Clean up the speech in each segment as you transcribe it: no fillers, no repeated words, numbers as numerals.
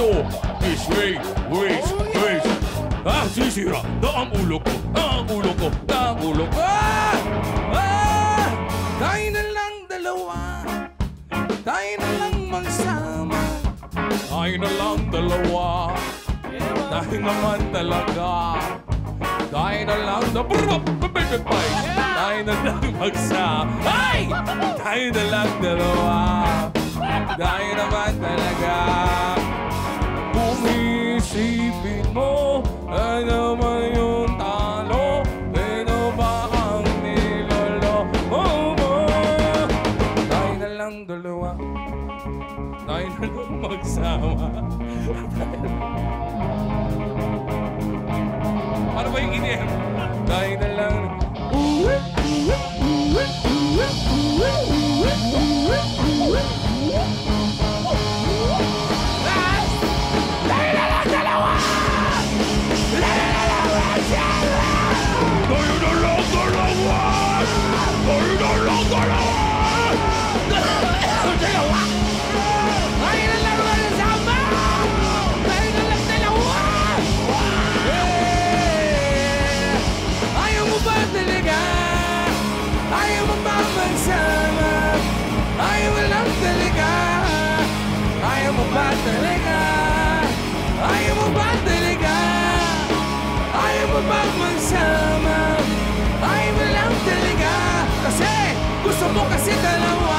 Ito, this way, ways. Ah, sisira na ang ulo ko, ang ulo ko. Tayo na lang dalawa, tayo na lang magsama. Tayo na lang dalawa, tayo naman talaga. Tayo na lang tayo na lang magsama. Ay! Tayo na lang dalawa, tayo naman talaga. Kung isipin mo, ano man yung talo, ano ba ang niloloko mo? Tayo na lang dalawa, tayo na lang magsama. Ano ba yung inip? Tayo na lang. Gusto mo kasi dalawa.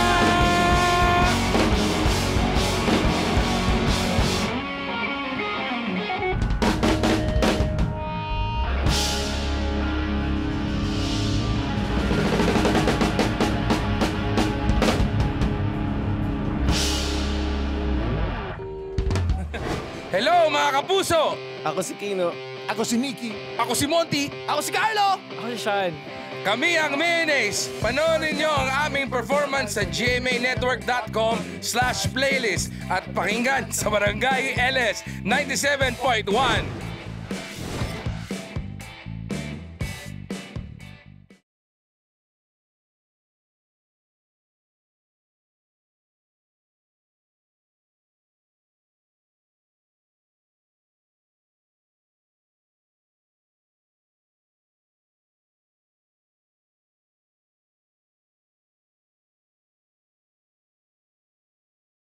Hello mga kapuso! Ako si Kino. Ako si Mickey. Ako si Monty. Ako si Carlo. Ako si Sean. Kami ang Mayonnaise. Panoorin nyo ang aming performance sa gmanetwork.com/playlist at pakinggan sa Barangay LS 97.1.